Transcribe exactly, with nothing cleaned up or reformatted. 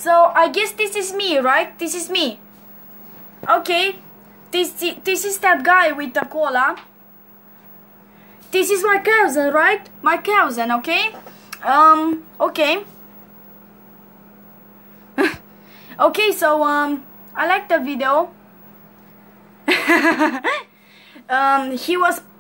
So I guess this is me, right? This is me. Okay. This this is that guy with the cola. This is my cousin, right? My cousin, okay? Um, okay. Okay, so um I like the video. um he was